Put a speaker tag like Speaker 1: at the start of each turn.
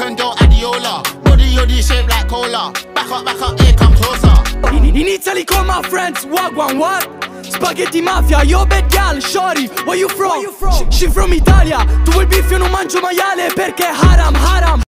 Speaker 1: chicken dough adiola. Body yoddy shaped like cola. Back up, here come closer.
Speaker 2: In Italy call my friends, wagwan, what? Spaghetti mafia, yo bad gal, shorty, where you from? She from Italia, tu vuoi il beef io non mangio maiale perché haram, haram.